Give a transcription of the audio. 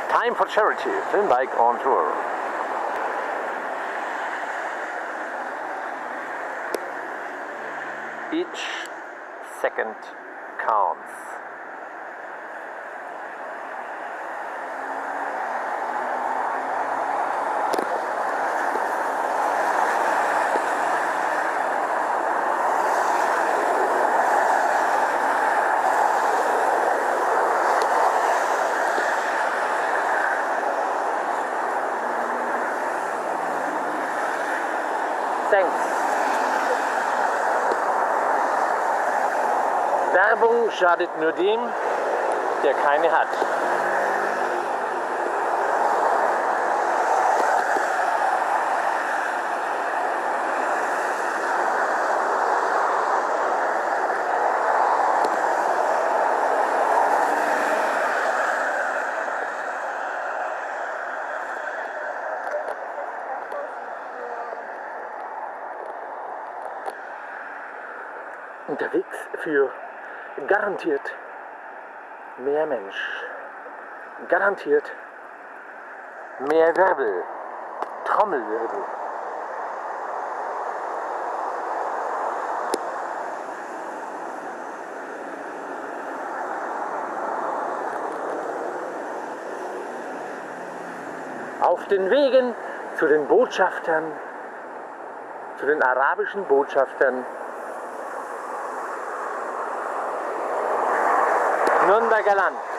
Time for Charity, Filmbike on Tour. Each second counts. Thanks. Werbung schadet nur dem, der keine hat. Unterwegs für garantiert mehr Mensch, garantiert mehr Wirbel, Trommelwirbel. Auf den Wegen zu den Botschaftern, zu den arabischen Botschaftern Nürnberger Land.